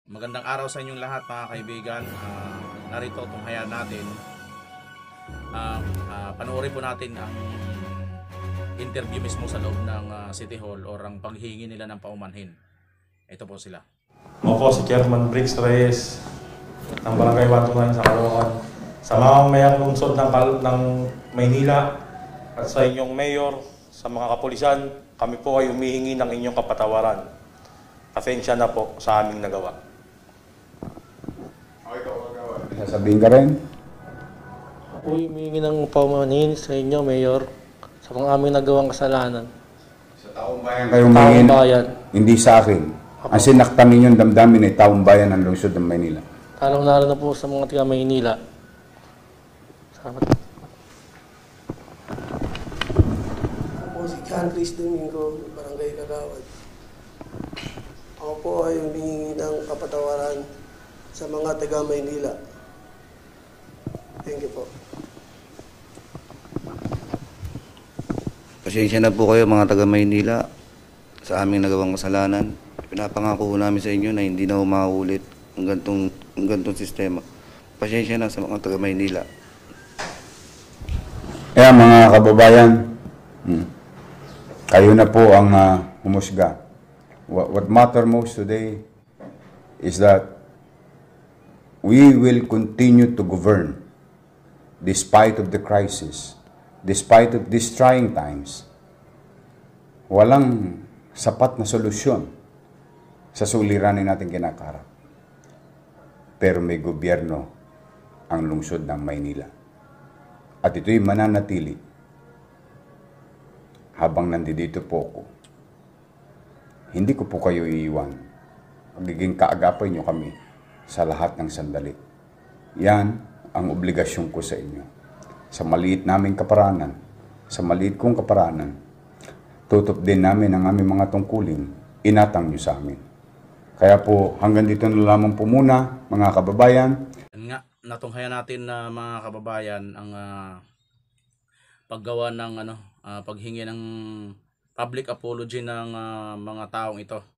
Magandang araw sa inyong lahat mga kaibigan. Narito tunghayan natin. Panoorin po natin ang interview mismo sa loob ng City Hall or ang paghingi nila ng paumanhin. Ito po sila. Ako po si Chairman Briggs Reyes ng Barangay Batungan sa Caloocan. Sa mga mayang lungsod ng Maynila at sa inyong mayor, sa mga kapulisan, kami po ay humihingi ng inyong kapatawaran. Pasensya na po sa aming nagawa. Sasabihin ka rin? Ako humihingi ng paumanhin sa inyo, Mayor, sa mga aming nagawang kasalanan. Sa taong bayan kayo humingi, bayan. hindi sa akin. Ang sinaktan ninyong damdamin ay taong bayan ng lungsod ng Maynila. Lalong-lalo na po sa mga taga Maynila. Salamat. Ako si John Chris Domingo, Barangay Kagawad. Ako po ay humingi ng kapatawaran sa mga taga Maynila. Thank you po. Pasensya na po kayo mga taga Maynila sa aming nagawang kasalanan. Pinapangako namin sa inyo na hindi na umaulit ang gantong sistema. Pasensya na sa mga taga Maynila. Kaya mga kababayan, kayo na po ang humusga. What matter most today is that we will continue to govern despite of the crisis, despite of these trying times. Walang sapat na solusyon sa suliranin natin kinakarap. Pero may gobyerno ang lungsod ng Maynila. At ito'y mananatili habang nandito po ako. Hindi ko po kayo iiwan. Magiging kaagapay nyo kami sa lahat ng sandali. Yan ang obligasyon ko sa inyo. Sa maliit naming kaparanan, sa maliit kong kaparanan, tutup din namin ang aming mga tungkulin, inatang nyo sa amin. Kaya po, hanggang dito na lamang po muna, mga kababayan. Yan nga, natunghayan natin na mga kababayan ang paggawa ng paghingi ng public apology ng mga taong ito.